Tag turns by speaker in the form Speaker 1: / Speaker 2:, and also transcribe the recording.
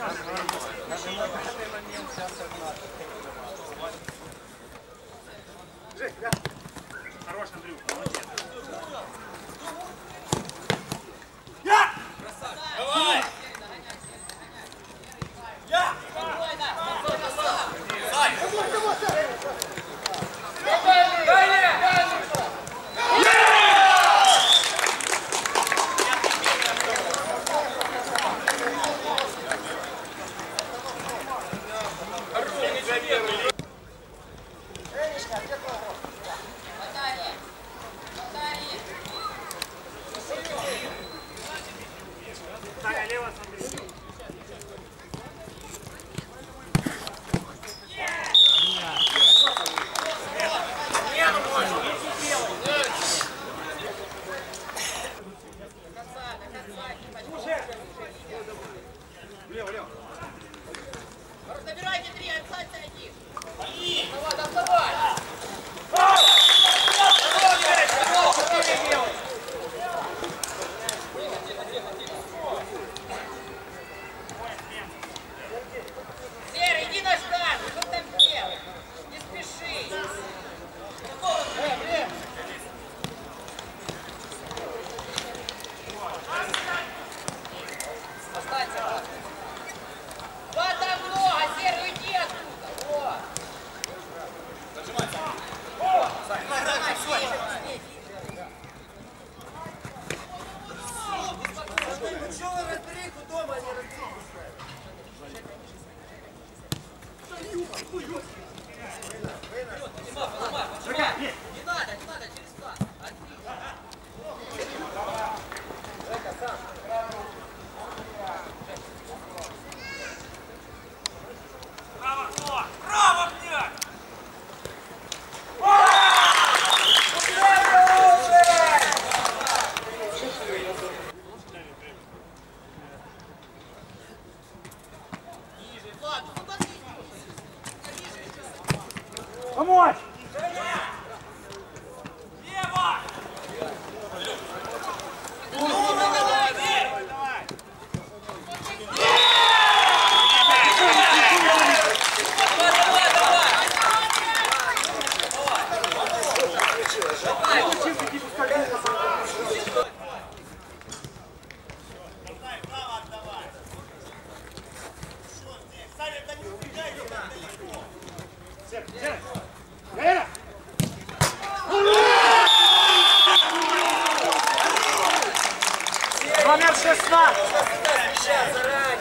Speaker 1: Хорош, Андрюх, молодец.
Speaker 2: Давай! Я!
Speaker 1: Таня, лево, смотри. Лево, лево.
Speaker 3: Забирайте три, отстань, один.
Speaker 2: Давай, доставай!
Speaker 3: Серый, иди на штанг, что там делаешь? Не спеши.
Speaker 2: Останься!
Speaker 3: Вода много, Серый, уйди оттуда. Во.
Speaker 2: Не надо, через план.
Speaker 1: Право, кто? Право, блядь!
Speaker 3: Ладно, ну подожди.
Speaker 1: Помочь! Номер 16!